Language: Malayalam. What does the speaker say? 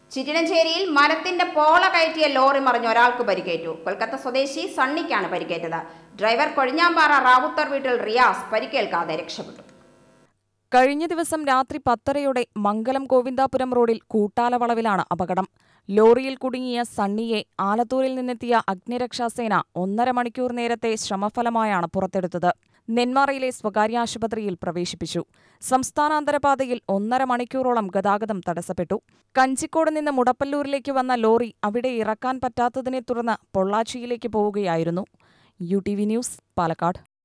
ചിറ്റിലഞ്ചേരിയിൽ മരത്തിന്റെ പോള കയറ്റിയ ലോറി മറിഞ്ഞ് ഒരാൾക്ക് പരിക്കേറ്റു. കൊൽക്കത്ത സ്വദേശി സണ്ണിക്കാണ് പരിക്കേറ്റത്. ഡ്രൈവർ കൊഴിഞ്ഞാമ്പാറ റാവുത്തർ വീട്ടിൽ റിയാസ് പരിക്കേൽക്കാതെ രക്ഷപ്പെട്ടു. കഴിഞ്ഞ ദിവസം രാത്രി 10:30 മംഗലം ഗോവിന്ദാപുരം റോഡിൽ കൂട്ടാലവളവിലാണ് അപകടം. ലോറിയിൽ കുടുങ്ങിയ സണ്ണിയെ ആലത്തൂരിൽ നിന്നെത്തിയ അഗ്നിരക്ഷാസേന 1.5 മണിക്കൂർ നേരത്തെ ശ്രമഫലമായാണ് പുറത്തെടുത്തത്. നെന്മാറയിലെ സ്വകാര്യ ആശുപത്രിയിൽ പ്രവേശിപ്പിച്ചു. സംസ്ഥാനാന്തരപാതയിൽ 1.5 മണിക്കൂറോളം ഗതാഗതം തടസ്സപ്പെട്ടു. കഞ്ചിക്കോട് നിന്ന് മുടപ്പല്ലൂരിലേക്ക് വന്ന ലോറി അവിടെ ഇറക്കാൻ പറ്റാത്തതിനെ തുടർന്ന് പൊള്ളാച്ചിയിലേക്ക് പോവുകയായിരുന്നു. UTV news, Palakkad.